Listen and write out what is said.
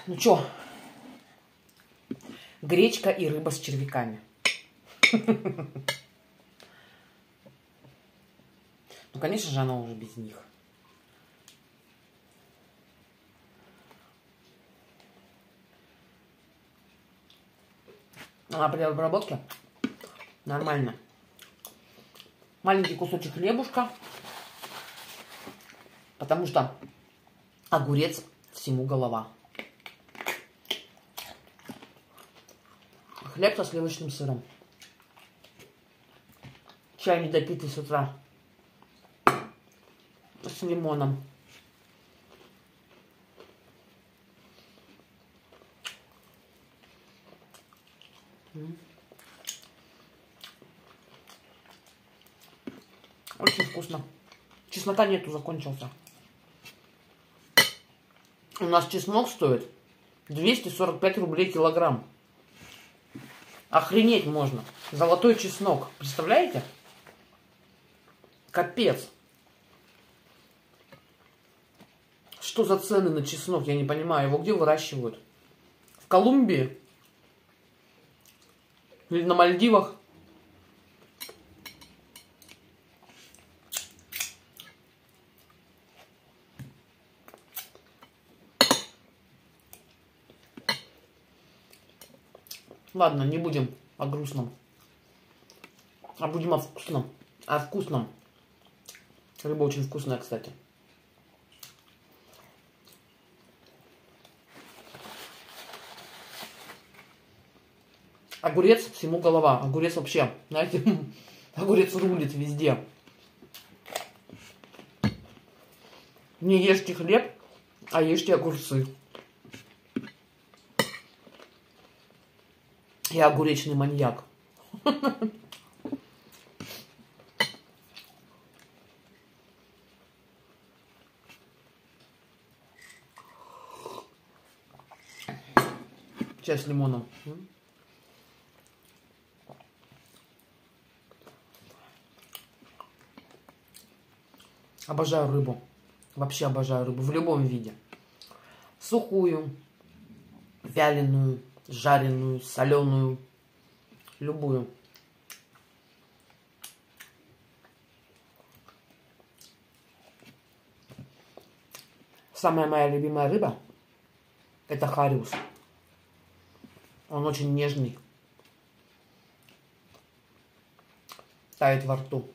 Ну чё, гречка и рыба с червяками. Ну, конечно же, она уже без них. Она при обработке нормально. Маленький кусочек хлебушка, потому что огурец всему голова. Хлеб со сливочным сыром. Чай недопитый с утра. С лимоном. Очень вкусно. Чеснока нету, закончился. У нас чеснок стоит 245 рублей килограмм. Охренеть можно. Золотой чеснок. Представляете? Капец. Что за цены на чеснок? Я не понимаю. Его где выращивают? В Колумбии? Или на Мальдивах? Ладно, не будем о грустном. А будем о вкусном. О вкусном. Рыба очень вкусная, кстати. Огурец всему голова. Огурец вообще, знаете, огурец рулит везде. Не ешьте хлеб, а ешьте огурцы. Я огуречный маньяк. Чай с лимоном. Обожаю рыбу. Вообще обожаю рыбу в любом виде. Сухую, вяленую, жареную, соленую. Любую. Самая моя любимая рыба — это хариус. Он очень нежный. Тает во рту.